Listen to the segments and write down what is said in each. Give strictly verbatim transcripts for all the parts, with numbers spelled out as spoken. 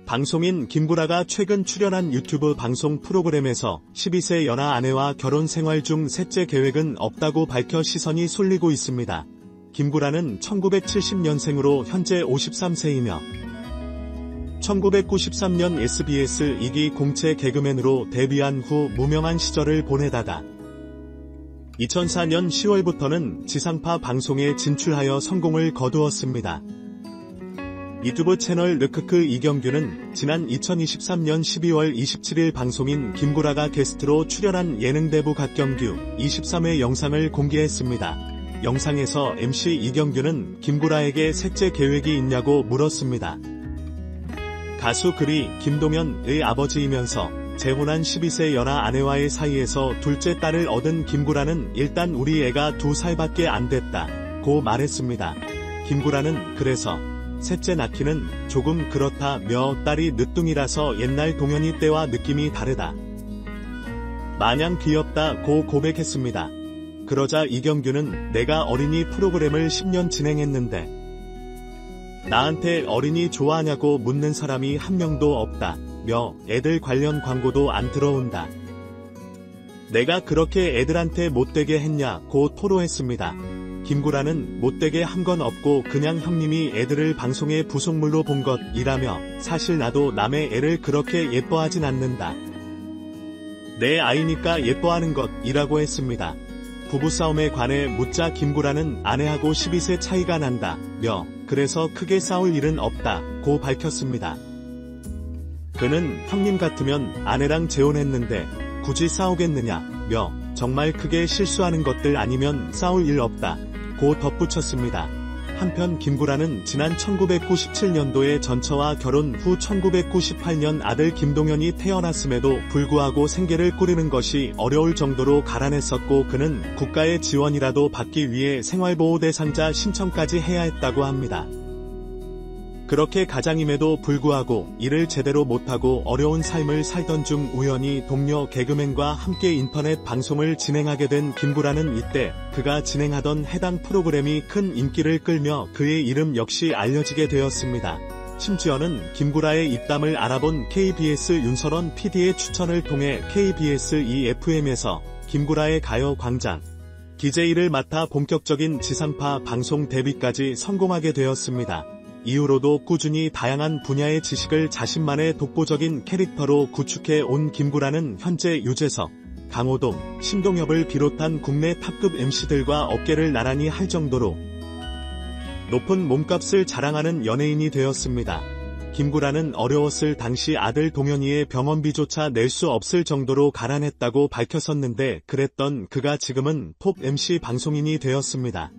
방송인 김구라가 최근 출연한 유튜브 방송 프로그램에서 십이 세 연하 아내와 결혼 생활 중 셋째 계획은 없다고 밝혀 시선이 쏠리고 있습니다. 김구라는 천구백칠십 년생으로 현재 오십삼 세이며 천구백구십삼 년 에스비에스 이 기 공채 개그맨으로 데뷔한 후 무명한 시절을 보내다가 이천사 년 시월부터는 지상파 방송에 진출하여 성공을 거두었습니다. 유튜브 채널 르크크 이경규는 지난 이천이십삼 년 십이월 이십칠일 방송인 김구라가 게스트로 출연한 예능 대부 갓경규 이십삼 회 영상을 공개했습니다. 영상에서 엠씨 이경규는 김구라에게 셋째 계획이 있냐고 물었습니다. 가수 그리 김동현의 아버지이면서 재혼한 십이 세 연하 아내와의 사이에서 둘째 딸을 얻은 김구라는 일단 우리 애가 두 살밖에 안 됐다고 말했습니다. 김구라는 그래서 셋째 낳기는 조금 그렇다며 딸이 늦둥이라서 옛날 동현이 때와 느낌이 다르다. 마냥 귀엽다고 고백했습니다. 그러자 이경규는 내가 어린이 프로그램을 십 년 진행했는데 나한테 어린이 좋아하냐고 묻는 사람이 한 명도 없다며 애들 관련 광고도 안 들어온다. 내가 그렇게 애들한테 못되게 했냐고 토로했습니다. 김구라는 못되게 한 건 없고 그냥 형님이 애들을 방송의 부속물로 본 것이라며 사실 나도 남의 애를 그렇게 예뻐하진 않는다. 내 아이니까 예뻐하는 것이라고 했습니다. 부부싸움에 관해 묻자 김구라는 아내하고 십이 세 차이가 난다며 그래서 크게 싸울 일은 없다고 밝혔습니다. 그는 형님 같으면 아내랑 재혼했는데 굳이 싸우겠느냐며 정말 크게 실수하는 것들 아니면 싸울 일 없다. 고 덧붙였습니다. 한편 김구라는 지난 천구백구십칠 년도에 전처와 결혼 후 천구백구십팔 년 아들 김동현이 태어났음에도 불구하고 생계를 꾸리는 것이 어려울 정도로 가난했었고 그는 국가의 지원이라도 받기 위해 생활보호대상자 신청까지 해야 했다고 합니다. 그렇게 가장임에도 불구하고 일을 제대로 못하고 어려운 삶을 살던 중 우연히 동료 개그맨과 함께 인터넷 방송을 진행하게 된 김구라는 이때 그가 진행하던 해당 프로그램이 큰 인기를 끌며 그의 이름 역시 알려지게 되었습니다. 심지어는 김구라의 입담을 알아본 케이비에스 윤설원 피디의 추천을 통해 케이비에스 이 에프엠에서 김구라의 가요광장 디제이를 맡아 본격적인 지상파 방송 데뷔까지 성공하게 되었습니다. 이후로도 꾸준히 다양한 분야의 지식을 자신만의 독보적인 캐릭터로 구축해 온 김구라는 현재 유재석, 강호동, 신동엽을 비롯한 국내 탑급 엠씨들과 어깨를 나란히 할 정도로 높은 몸값을 자랑하는 연예인이 되었습니다. 김구라는 어려웠을 당시 아들 동현이의 병원비조차 낼 수 없을 정도로 가난했다고 밝혔었는데 그랬던 그가 지금은 톱 엠씨 방송인이 되었습니다.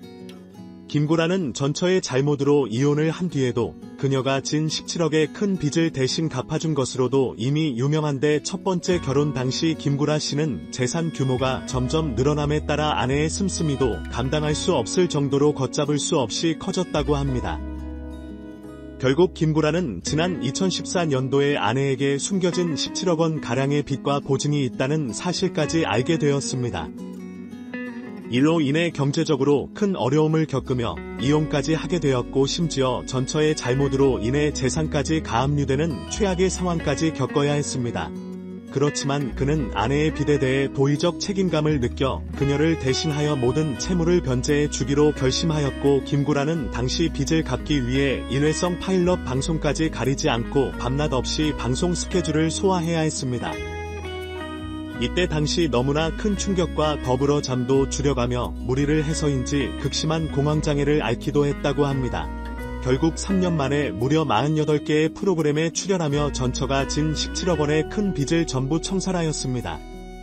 김구라는 전처의 잘못으로 이혼을 한 뒤에도 그녀가 진 십칠억의 큰 빚을 대신 갚아준 것으로도 이미 유명한데 첫 번째 결혼 당시 김구라 씨는 재산 규모가 점점 늘어남에 따라 아내의 씀씀이도 감당할 수 없을 정도로 걷잡을 수 없이 커졌다고 합니다. 결국 김구라는 지난 이천십사 년도에 아내에게 숨겨진 십칠억 원 가량의 빚과 보증이 있다는 사실까지 알게 되었습니다. 이로 인해 경제적으로 큰 어려움을 겪으며 이혼까지 하게 되었고 심지어 전처의 잘못으로 인해 재산까지 가압류되는 최악의 상황까지 겪어야 했습니다. 그렇지만 그는 아내의 빚에 대해 도의적 책임감을 느껴 그녀를 대신하여 모든 채무를 변제해 주기로 결심하였고 김구라는 당시 빚을 갚기 위해 일회성 파일럿 방송까지 가리지 않고 밤낮 없이 방송 스케줄을 소화해야 했습니다. 이때 당시 너무나 큰 충격과 더불어 잠도 줄여가며 무리를 해서인지 극심한 공황장애를 앓기도 했다고 합니다. 결국 삼 년 만에 무려 사십팔 개의 프로그램에 출연하며 전처가 진 십칠억 원의 큰 빚을 전부 청산하였습니다.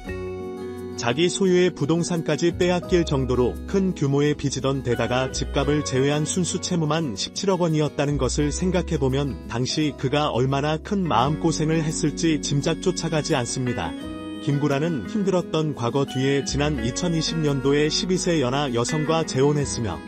자기 소유의 부동산까지 빼앗길 정도로 큰 규모의 빚이던 데다가 집값을 제외한 순수 채무만 십칠억 원이었다는 것을 생각해보면 당시 그가 얼마나 큰 마음고생을 했을지 짐작조차 가지 않습니다. 김구라는 힘들었던 과거 뒤에 지난 이천이십 년도에 십이 세 연하 여성과 재혼했으며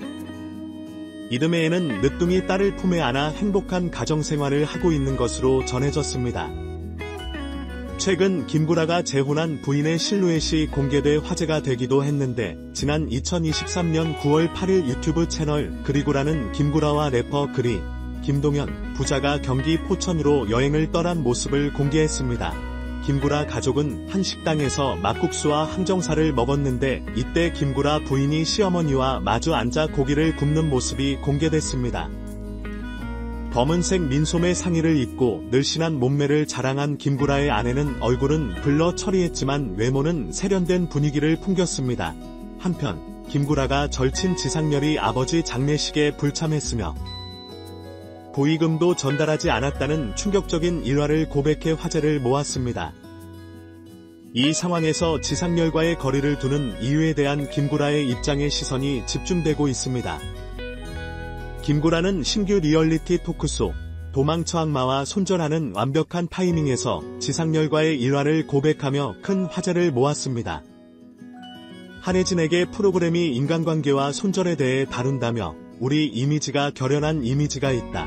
이듬해에는 늦둥이 딸을 품에 안아 행복한 가정생활을 하고 있는 것으로 전해졌습니다. 최근 김구라가 재혼한 부인의 실루엣이 공개돼 화제가 되기도 했는데 지난 이천이십삼 년 구월 팔일 유튜브 채널 그리구라는 김구라와 래퍼 그리, 김동현 부자가 경기 포천으로 여행을 떠난 모습을 공개했습니다. 김구라 가족은 한 식당에서 막국수와 항정살을 먹었는데 이때 김구라 부인이 시어머니와 마주 앉아 고기를 굽는 모습이 공개됐습니다. 검은색 민소매 상의를 입고 늘씬한 몸매를 자랑한 김구라의 아내는 얼굴은 블러 처리했지만 외모는 세련된 분위기를 풍겼습니다. 한편 김구라가 절친 지상렬이 아버지 장례식에 불참했으며 부의금도 전달하지 않았다는 충격적인 일화를 고백해 화제를 모았습니다. 이 상황에서 지상렬과의 거리를 두는 이유에 대한 김구라의 입장에 시선이 집중되고 있습니다. 김구라는 신규 리얼리티 토크쇼 도망쳐 악마와 손절하는 완벽한 타이밍에서 지상렬과의 일화를 고백하며 큰 화제를 모았습니다. 한혜진에게 프로그램이 인간관계와 손절에 대해 다룬다며 우리 이미지가 결연한 이미지가 있다.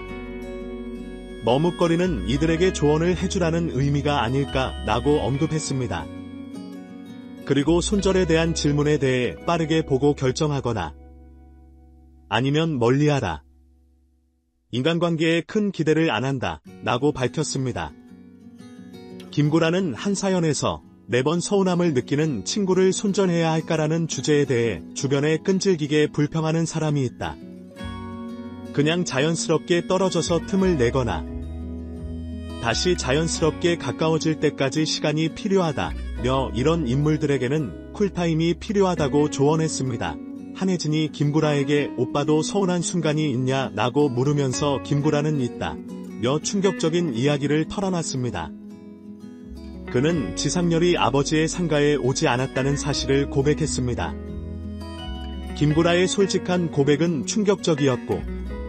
머뭇거리는 이들에게 조언을 해주라는 의미가 아닐까 라고 언급했습니다. 그리고 손절에 대한 질문에 대해 빠르게 보고 결정하거나 아니면 멀리하라. 인간관계에 큰 기대를 안 한다 라고 밝혔습니다. 김구라는 한 사연에서 매번 서운함을 느끼는 친구를 손절해야 할까라는 주제에 대해 주변에 끈질기게 불평하는 사람이 있다. 그냥 자연스럽게 떨어져서 틈을 내거나 다시 자연스럽게 가까워질 때까지 시간이 필요하다며 이런 인물들에게는 쿨타임이 필요하다고 조언했습니다. 한혜진이 김구라에게 오빠도 서운한 순간이 있냐 라고 물으면서 김구라는 있다며 충격적인 이야기를 털어놨습니다. 그는 지상렬이 아버지의 상가에 오지 않았다는 사실을 고백했습니다. 김구라의 솔직한 고백은 충격적이었고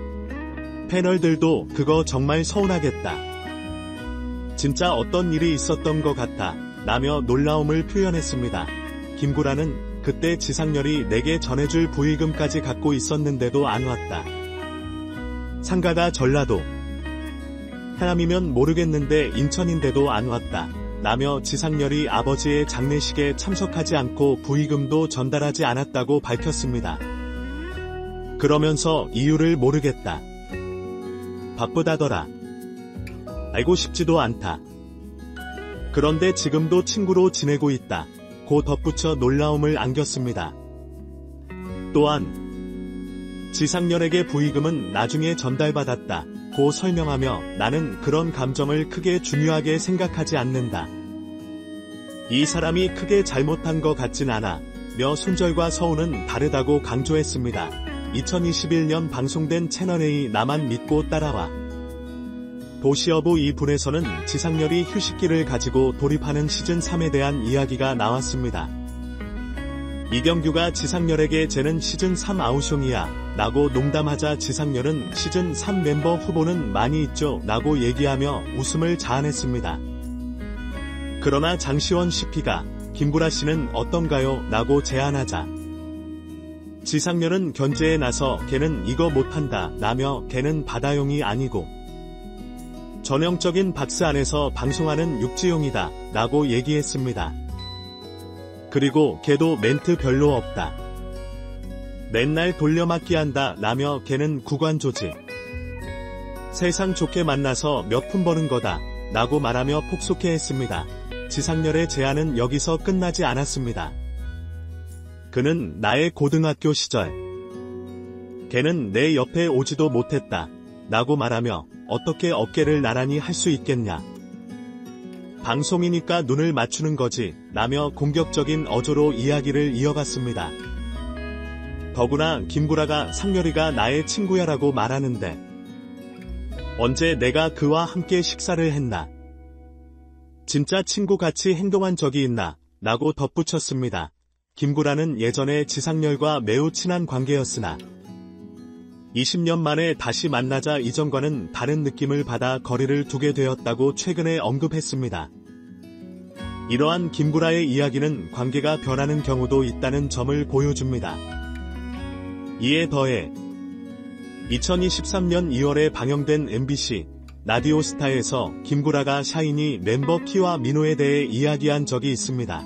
패널들도 그거 정말 서운하겠다. 진짜 어떤 일이 있었던 것 같다 라며 놀라움을 표현했습니다. 김구라는 그때 지상렬이 내게 전해줄 부의금까지 갖고 있었는데도 안 왔다. 상가가 전라도 해남이면 모르겠는데 인천인데도 안 왔다 라며 지상렬이 아버지의 장례식에 참석하지 않고 부의금도 전달하지 않았다고 밝혔습니다. 그러면서 이유를 모르겠다. 바쁘다더라. 알고 싶지도 않다. 그런데 지금도 친구로 지내고 있다. 고 덧붙여 놀라움을 안겼습니다. 또한 지상렬에게 부의금은 나중에 전달받았다. 고 설명하며 나는 그런 감정을 크게 중요하게 생각하지 않는다. 이 사람이 크게 잘못한 것 같진 않아. 며 손절과 서운은 다르다고 강조했습니다. 이천이십일 년 방송된 채널A 나만 믿고 따라와. 도시여부 이 부에서는 지상렬이 휴식기를 가지고 돌입하는 시즌삼에 대한 이야기가 나왔습니다. 이경규가 지상렬에게 쟤는 시즌삼 아우숑이야 라고 농담하자 지상렬은 시즌삼 멤버 후보는 많이 있죠 라고 얘기하며 웃음을 자아냈습니다. 그러나 장시원 씨피가 김구라 씨는 어떤가요? 라고 제안하자 지상렬은 견제에 나서 걔는 이거 못한다 라며 걔는 바다용이 아니고 전형적인 박스 안에서 방송하는 육지용이다 라고 얘기했습니다. 그리고 걔도 멘트 별로 없다. 맨날 돌려막기 한다 라며 걔는 구관조지. 세상 좋게 만나서 몇 푼 버는 거다 라고 말하며 폭소케했습니다. 지상렬의 제안은 여기서 끝나지 않았습니다. 그는 나의 고등학교 시절 걔는 내 옆에 오지도 못했다 라고 말하며 어떻게 어깨를 나란히 할 수 있겠냐. 방송이니까 눈을 맞추는 거지 라며 공격적인 어조로 이야기를 이어갔습니다. 더구나 김구라가 상렬이가 나의 친구야라고 말하는데 언제 내가 그와 함께 식사를 했나. 진짜 친구같이 행동한 적이 있나 라고 덧붙였습니다. 김구라는 예전에 지상렬과 매우 친한 관계였으나 이십 년 만에 다시 만나자 이전과는 다른 느낌을 받아 거리를 두게 되었다고 최근에 언급했습니다. 이러한 김구라의 이야기는 관계가 변하는 경우도 있다는 점을 보여줍니다. 이에 더해 이천이십삼 년 이월에 방영된 엠비씨 라디오스타에서 김구라가 샤이니 멤버 키와 민호에 대해 이야기한 적이 있습니다.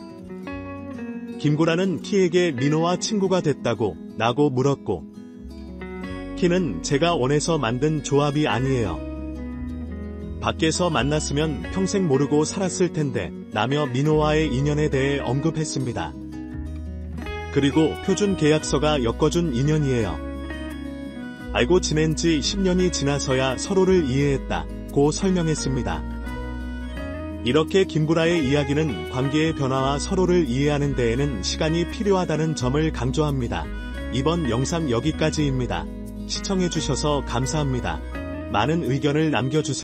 김구라는 키에게 민호와 친구가 됐다고 라고 물었고 키는 제가 원해서 만든 조합이 아니에요. 밖에서 만났으면 평생 모르고 살았을 텐데 라며 민호와의 인연에 대해 언급했습니다. 그리고 표준 계약서가 엮어준 인연이에요. 알고 지낸 지 십 년이 지나서야 서로를 이해했다 고 설명했습니다. 이렇게 김구라의 이야기는 관계의 변화와 서로를 이해하는 데에는 시간이 필요하다는 점을 강조합니다. 이번 영상 여기까지입니다. 시청해주셔서 감사합니다. 많은 의견을 남겨주세요.